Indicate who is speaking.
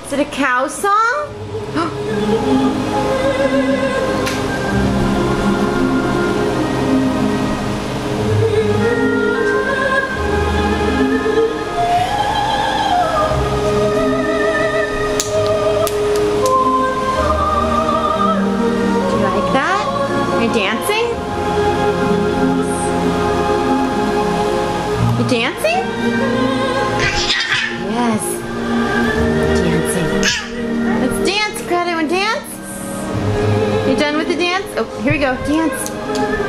Speaker 1: Is it a cow song? Do you like that? Are you dancing? You dancing? Yes. Dancing. Let's dance, Greta. Want to dance? You done with the dance? Oh, here we go. Dance.